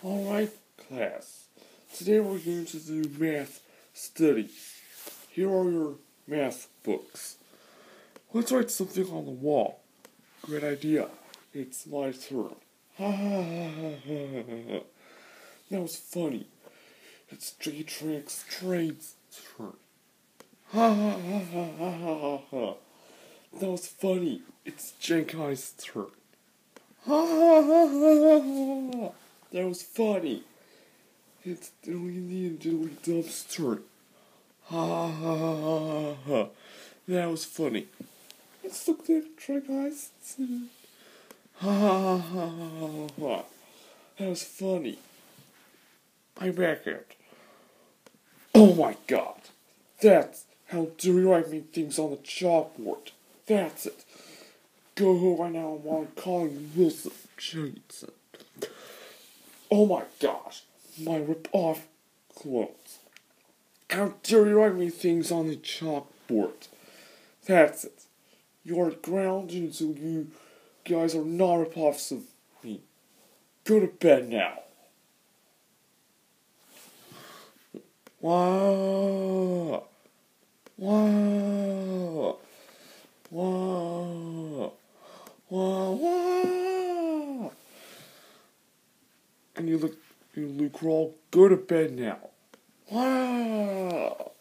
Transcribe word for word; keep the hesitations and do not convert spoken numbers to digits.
Alright, class. Today we're going to do math studies. Here are your math books. Let's write something on the wall. Great idea. It's my turn. Ha ha ha ha ha. That was funny. It's J-Track's train's turn. Ha ha ha ha ha ha ha. That was funny. It's Jenkai's turn. Ha ha ha ha ha ha. That was funny. It's Diddly Dee and Diddly Dub's turn. Ha ha ha ha ha. That was funny. Let's look at try guys. Ha ha ha ha ha ha. That was funny. I'm back at. Oh my god. That's how do you write me things on the chalkboard. That's it. Go home right now while I'm calling Wilson Chuggington. Oh my gosh, my rip-off clones. How dare you write me things on the chalkboard? That's it. You're grounded until you guys are not rip-offs of me. Go to bed now. Wow. Wow. Wow. Wow. Wow. And you look, you Lukiko, go to bed now. Wow.